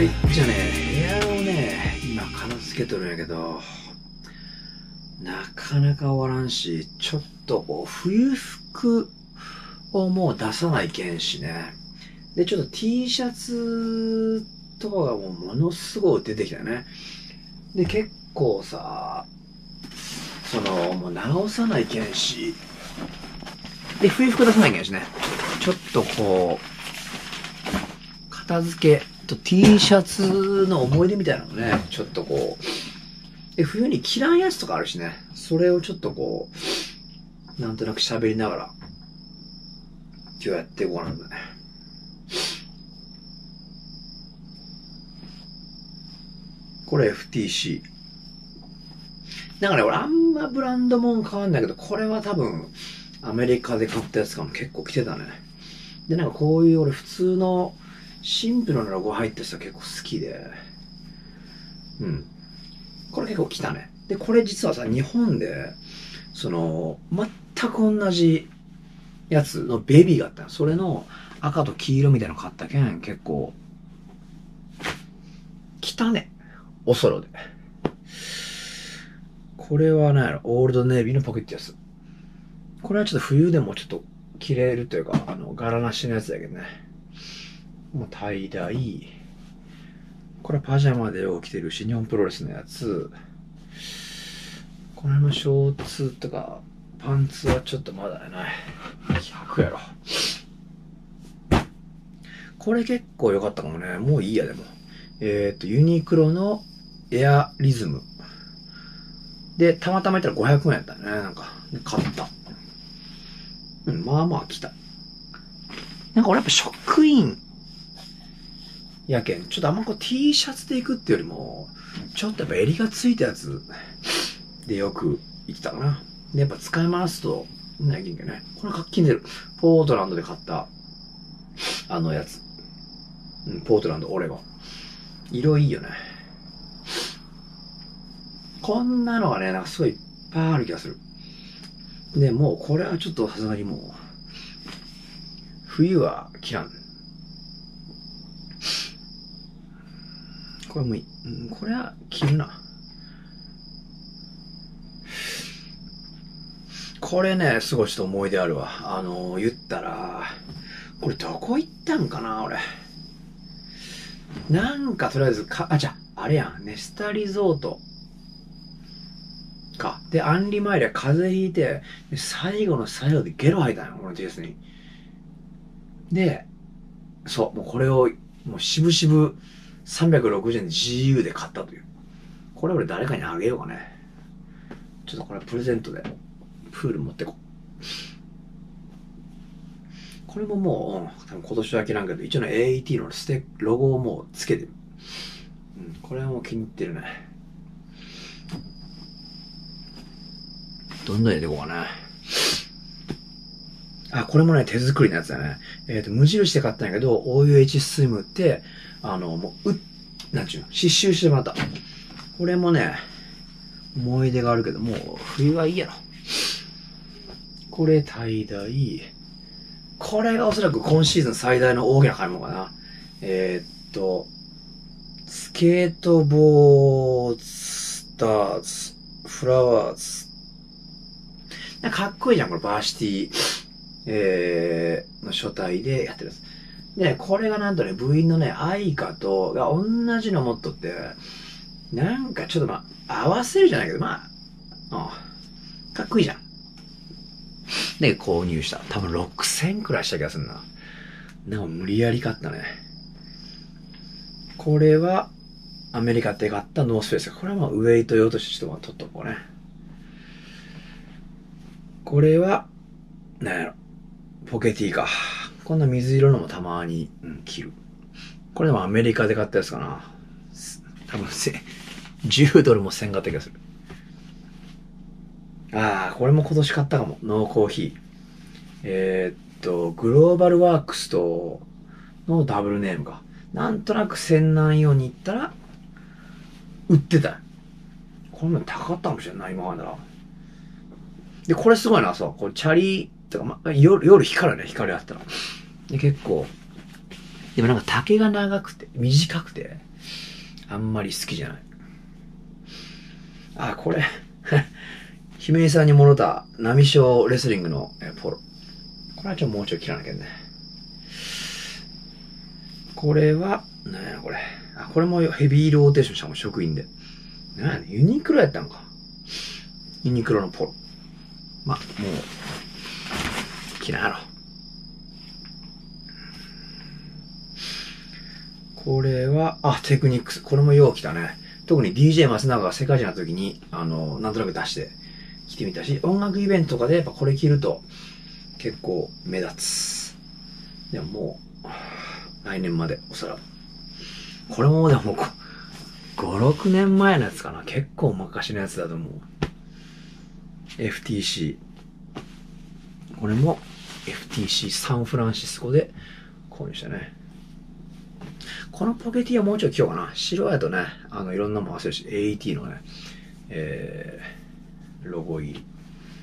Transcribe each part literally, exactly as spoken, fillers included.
じゃあね、部屋をね、今片付けとるんやけど、なかなか終わらんし、ちょっとこう、冬服をもう出さないけんしね。で、ちょっと T シャツとかがもうものすごい出てきたよね。で、結構さ、その、もう直さないけんし、で、冬服出さないけんしね。ちょっとこう、片付けと T シャツの思い出みたいなのね、ちょっとこう、で、冬に着らんやつとかあるしね。それをちょっとこう、なんとなく喋りながら、今日やっていこうなんだね。これ エフティーシー。なんかね、俺あんまブランドもん変わんないけど、これは多分、アメリカで買ったやつかも結構着てたね。で、なんかこういう俺普通のシンプルなロゴ入ってる人結構好きで。うん。これ結構来たね。で、これ実はさ、日本で、その、全く同じやつのベビーがあったの。それの赤と黄色みたいなの買ったけん、結構、来たね。おそろで。これは何やろ、オールドネイビーのポケットやつ。これはちょっと冬でもちょっと着れるというか、あの、柄なしのやつだけどね。もうタイダイ。これはパジャマでよう着てるし、日本プロレスのやつ。これのショーツとか、パンツはちょっとまだやない。ひゃくやろ。これ結構良かったかもね。もういいや、でも。えっと、ユニクロのエアリズム。で、たまたま言ったらごひゃくえんやったね。なんか、で買った。うん、まあまあ来た。なんか俺やっぱ職員やけん、ちょっとあんまこう T シャツで行くってよりも、ちょっとやっぱ襟がついたやつでよく行ってたかな。で、やっぱ使い回すと、ないけんけね。これ活気に出る。ポートランドで買った、あのやつ。うん、ポートランド、オレゴン。色いいよね。こんなのがね、なんかすごいいっぱいある気がする。で、もうこれはちょっとさすがにもう、冬は着らん。これもいい。うん、これは着るな。これね、すごいちょっと思い出あるわ。あのー、言ったら、これどこ行ったんかな、俺。なんかとりあえずか、あ、じゃあ、あれやん。ネスタリゾート。か。で、アンリマイリは風邪ひいて、で最後の最後でゲロ吐いたんよ、この ティーエス に。で、そう、もうこれを、もうしぶしぶさんびゃくろくじゅうえんで ジーユー で買ったという。これ俺誰かにあげようかね。ちょっとこれプレゼントで、プール持ってこう。これももう、多分今年は着らんけど、一応ね、エーイーティー のステロゴをもうつけてる。うん、これはもう気に入ってるね。どんどん入れていこうかな。あ、これもね、手作りのやつだね。えっと、無印で買ったんやけど、オーユーエイチ スイムって、あの、もう、う、なんちゅうの、刺繍してもらった。これもね、思い出があるけど、もう、冬はいいやろ。これ、tie dye。これがおそらく今シーズン最大の大きな買い物かな。えー、っと、スケートボード、スターズ、フラワーズ。なんかかっこいいじゃん、これ、バーシティ、えー、の書体でやってるやつ。でね、これがなんとね、部員のね、アイカと、が同じの持っとって、なんかちょっとまあ、合わせるじゃないけど、まあ、うん、かっこいいじゃん。で、購入した。多分ろくせんくらいした気がするな。なんか無理やり買ったね。これは、アメリカで買ったノースフェイス。これはまあ、ウェイト用としてちょっと取っとこうね。これは、なんやろ。ポケティか。こんな水色のもたまに、うん、着る。これでもアメリカで買ったやつかな。多分せ、じゅうドルもせんかった気がする。ああ、これも今年買ったかも。ノーコーヒー。えー、っと、グローバルワークスとのダブルネームか。なんとなく仙南用に行ったら、売ってた。これも高かったかもしれんない、今までな。で、これすごいな、そう。これチャリとか、ま、夜、夜光るね、光あったら。で、結構。でもなんか丈が長くて、短くて。 あんまり好きじゃない。あ、これ。姫井さんにもろた、波小レスリングのポロ。これはちょっともうちょい切らなきゃね。これは、なんやこれ。あ、これもヘビーローテーションしたもん、職員で。なんやねユニクロやったのか。ユニクロのポロ。ま、もう、切らんやろ。これは、あ、テクニックス。これもよう来たね。特に ディージェー 松永が世界一になった時に、あの、なんとなく出して着てみたし、音楽イベントとかでやっぱこれ着ると結構目立つ。でももう、来年までおそらく。これもでもご、ろくねんまえのやつかな。結構昔のやつだと思う。エフティーシー。これも エフティーシー サンフランシスコで購入したね。このポケティはもうちょい着ようかな。白やとね、あの、いろんなもん忘れるし、エーイーティー のね、えー、ロゴ入り。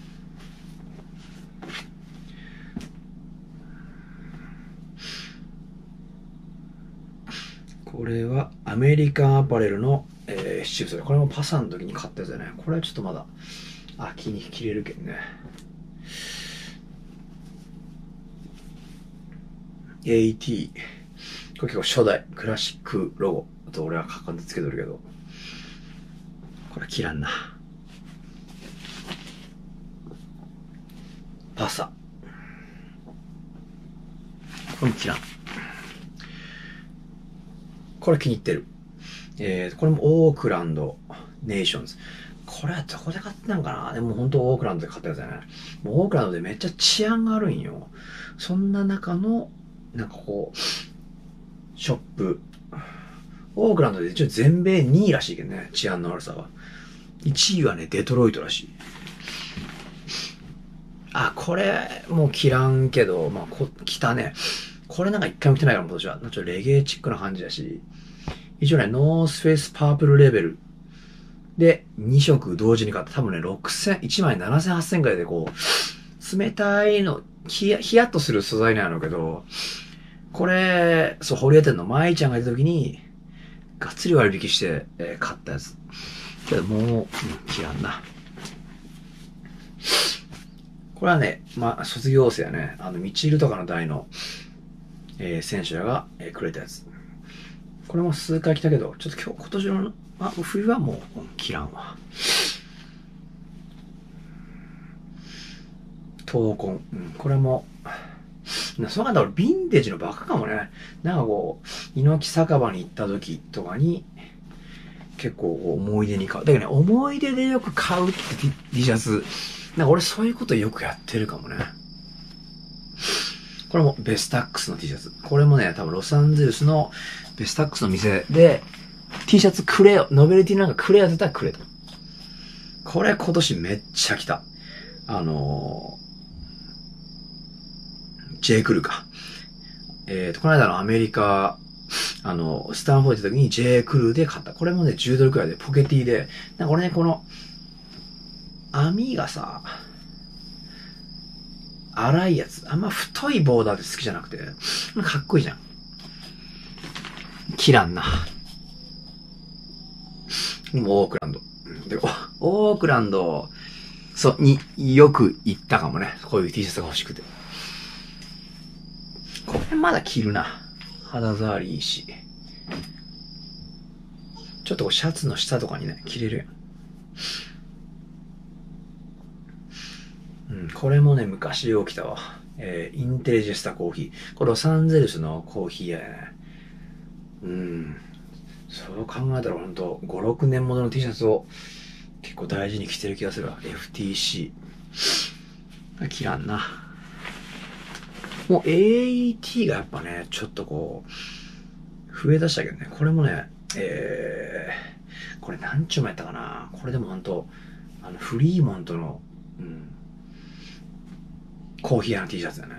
これはアメリカンアパレルの、えー、七分袖。これもパサの時に買ったやつだね。これはちょっとまだ秋に着れるけどね。エーイーティー。これ結構初代クラシックロゴ。あと俺は書かんでつけとるけど。これ切らんな。パサ。これも切らん。これ気に入ってる。えー、これもオークランドネーションズ。これはどこで買ってたんかな。でも本当オークランドで買ったやつだね。もうオークランドでめっちゃ治安が悪いんよ。そんな中の、なんかこう、ショップ。オークランドで一応全米にいらしいけどね。治安の悪さは。いちいはね、デトロイトらしい。あ、これ、もう切らんけど、まあ、こ、来たね。これなんか一回も着てないから、今年は。ちょっとレゲエチックな感じだし。一応ね、ノースフェイスパープルレベル。で、に色同時に買った。多分ね、ろくせん、いちまいななせん、はっせんくらいでこう、冷たいの、ヒヤ、ヒヤッとする素材なんやろうけど、これ、そう、ホリエテンの舞ちゃんがいた時に、がっつり割引して、えー、買ったやつ。けどもう、うん、切らんな。これはね、まあ、卒業生やね、あの、ミチルとかの代の、えー、選手らが、えー、くれたやつ。これも数回来たけど、ちょっと今日、今年の、あ、冬はもう、うん、切らんわ。闘魂。うん、これも、そうなんだ、俺、ヴィンテージのバカかもね。なんかこう、猪木酒場に行った時とかに、結構思い出に買う。だけどね、思い出でよく買うって T シャツ。なんか俺そういうことよくやってるかもね。これもベスタックスの T シャツ。これもね、多分ロサンゼルスのベスタックスの店で T シャツくれよ。ノベルティなんかくれよって言ったらくれと。これ今年めっちゃ来た。あのー、J. クルーか。えーと、この間のアメリカ、あの、スタンフォード行った時に J. クルーで買った。これもね、じゅうドルくらいでポケティで。なんか俺ね、この、網がさ、粗いやつ。あんま太いボーダーで好きじゃなくて、かっこいいじゃん。切らんな。もうオークランド。で、オークランド、そう、によく行ったかもね。こういう T シャツが欲しくて。これまだ着るな。肌触りいいし。ちょっとこうシャツの下とかにね、着れるやん。うん、これもね、昔よう来たわ。えー、インテリジェスタコーヒー。これロサンゼルスのコーヒーやね。うん。そう考えたらほんと、ご、ろくねんものの T シャツを結構大事に着てる気がするわ。エフティーシー。切らんな。もう エーイーティー がやっぱね、ちょっとこう、増え出したけどね。これもね、えー、これ何ちゅうもやったかな。これでもほんと、あの、フリーモントの、うん、コーヒー屋の T シャツだね。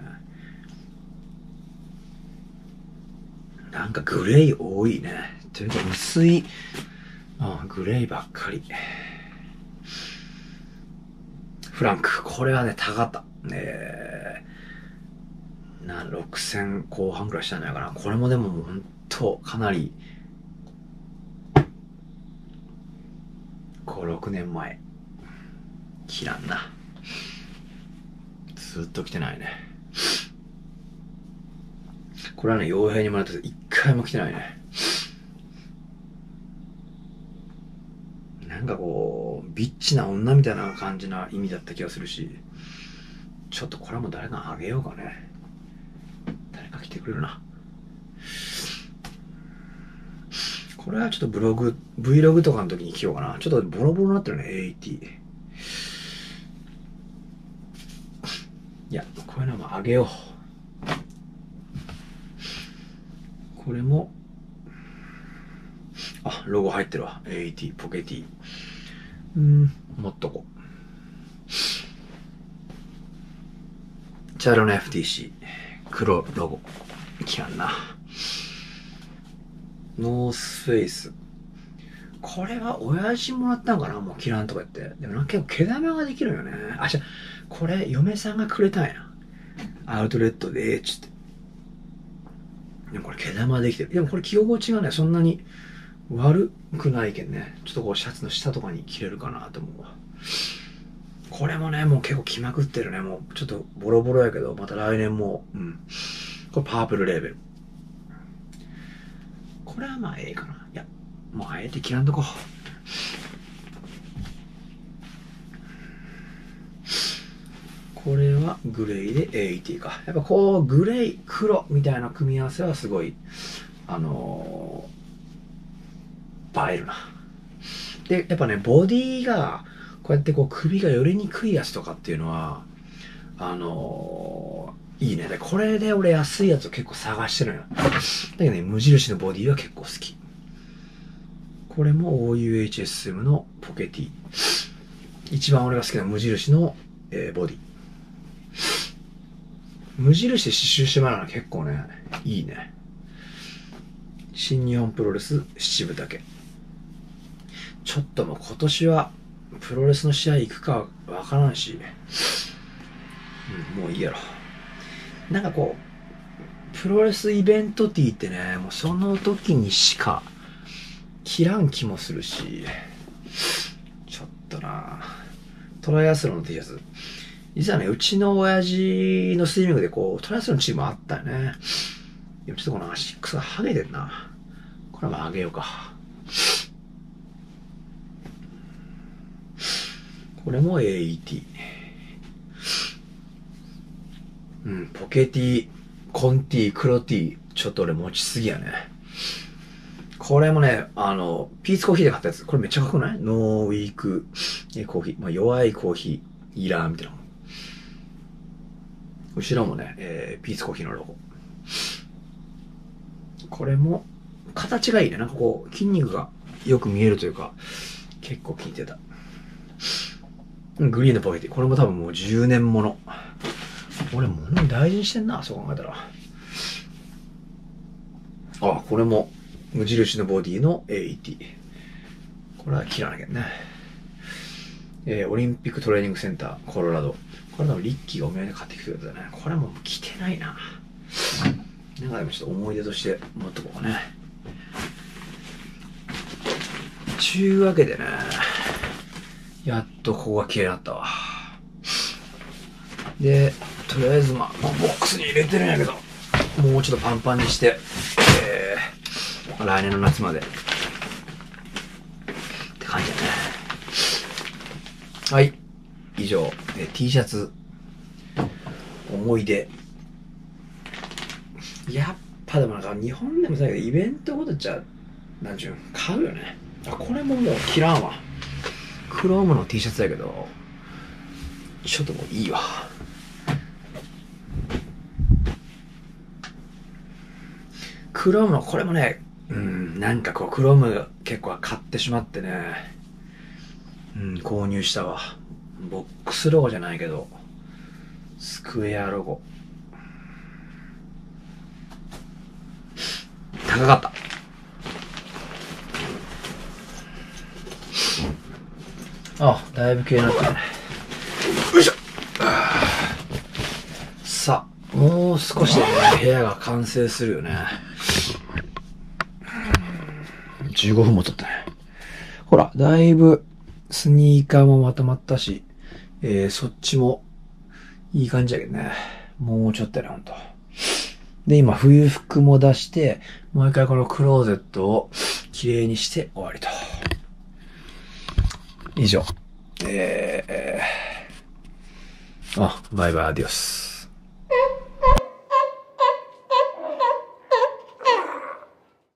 なんかグレー多いね。というか薄い、ああグレーばっかり。フランク。これはね、高かった。えー、な、ろくせんこう半くらいしたんじゃないかな。これもでももうほんと、かなり、 ろくねんまえ。着らんな。ずっと着てないね。これはね、傭兵にもらったけど、一回も着てないね。なんかこう、ビッチな女みたいな感じな意味だった気がするし、ちょっとこれはもう誰かあげようかね。誰か着てくれるな。これはちょっとブログ、Vlog とかの時に着ようかな。ちょっとボロボロになってるね、エーエイティー。いや、こういうのもあげよう。これも、あ、ロゴ入ってるわ。エーエイティー、ポケティ。うん、持っとこう。茶色の エフティーシー。黒ロゴ。きらんな。ノースフェイス。これは親父もらったんかな、もうキランとか言って。でもなんか結構毛玉ができるよね。あ、じゃこれ嫁さんがくれたんや。アウトレットで、つって。でもこれ毛玉できてる。でもこれ着心地がね、そんなに悪くないけんね。ちょっとこうシャツの下とかに着れるかなと思うわ。これもね、もう結構着まくってるね。もうちょっとボロボロやけど、また来年も、うん。これパープルレーベル。これはまあええかな。いや、もうあえて着らんとこ。これはグレーで エーエイティー か。やっぱこう、グレー、黒みたいな組み合わせはすごい、あのー、映えるな。で、やっぱね、ボディが、こうやってこう首が寄りにくいやつとかっていうのは、あのー、いいね。で、これで俺安いやつを結構探してるのよ。だけどね、無印のボディは結構好き。これも オーユーエイチエスエム のポケティ。一番俺が好きな無印の、えー、ボディ。無印で刺繍してもらうのは結構ね、いいね。新日本プロレス七分丈。ちょっともう今年はプロレスの試合行くかわからんし、うん、もういいやろ。なんかこう、プロレスイベントティーってね、もうその時にしか着らん気もするし、ちょっとなトライアスロンの T シャツ。実はね、うちの親父のスイミングでこう、トライアスロンのチームあったよね。でもちょっとこのアシックスが剥げてんな。これはまああげようか。これも エーエイティー。うん、ポケティ、コンティ、黒ティ、ちょっと俺持ちすぎやね。これもね、あの、ピースコーヒーで買ったやつ。これめっちゃかっこないノーウィークコーヒー。まあ、弱いコーヒー、いらんみたいな。後ろもね、えー、ピースコーヒーのロゴ。これも、形がいいね。なんかこう、筋肉がよく見えるというか、結構効いてた。グリーンのポケティ。これも多分もうじゅうねんもの。俺物大事にしてんな、そう考えたら。あ、これも無印のボディの エーエイティー。これは切らなきゃね。えー、オリンピックトレーニングセンター、コロラド。これでもリッキーがお土産で買ってきてくれたね。これも着てないな。なんかでもちょっと思い出として持っとこうかね。ちゅうわけでね、やっとここが綺麗になったわ。で、とりあえずまあ、ボックスに入れてるんやけど、もうちょっとパンパンにして、えー、来年の夏まで。って感じだね。はい。以上、えー、T シャツ、思い出。やっぱでもなんか日本でもさ、イベントごとじゃ、なんちゅう、買うよね。あ、これももう切らんわ。クロームの T シャツだけど、ちょっともういいわ。クロームの、これもね、うん、なんかこう、クローム結構買ってしまってね、うん、購入したわ。ボックスロゴじゃないけど、スクエアロゴ。高かった。あ、だいぶ綺麗になったね。よいしょ。さあ、もう少しでね、部屋が完成するよね。じゅうごふんも経ったね。ほら、だいぶスニーカーもまとまったし、えー、そっちもいい感じだけどね。もうちょっとやね、ほんと。で、今、冬服も出して、もう一回このクローゼットをきれいにして終わりと。以上。えー、あ、バイバイアディオス。